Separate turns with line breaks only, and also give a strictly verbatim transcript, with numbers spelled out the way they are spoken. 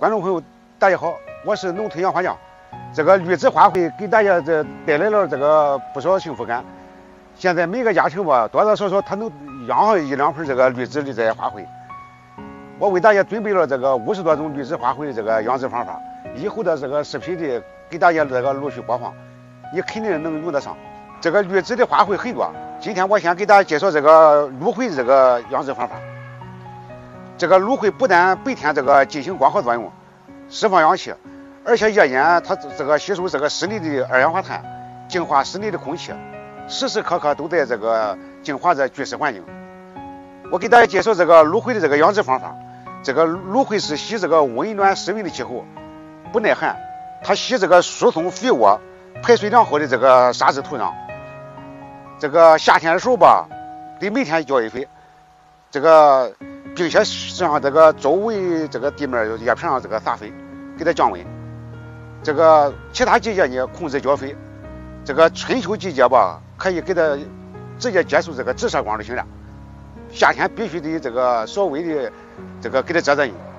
观众朋友，大家好，我是农村养花匠。这个绿植花卉给大家这带来了这个不少幸福感。现在每个家庭吧，多多少少他能养上一两盆这个绿植的这些花卉。我为大家准备了这个五十多种绿植花卉的这个养殖方法，以后的这个视频的给大家这个陆续播放，你肯定能用得上。这个绿植的花卉很多，今天我先给大家介绍这个芦荟的这个养殖方法。这个芦荟不但白天这个进行光合作用，释放氧气，而且夜间它这个吸收这个室内的二氧化碳，净化室内的空气，时时刻刻都在这个净化着居室环境。我给大家介绍这个芦荟的这个养殖方法。这个芦荟是喜这个温暖湿润的气候，不耐寒，它喜这个疏松肥沃、排水良好的这个沙质土壤。这个夏天的时候吧，得每天浇一回，这个并且上这个周围这个地面叶片上这个撒肥，给它降温。这个其他季节呢控制浇肥，这个春秋季节吧可以给它直接接受这个直射光就行了。夏天必须得这个稍微的这个给它遮遮阴。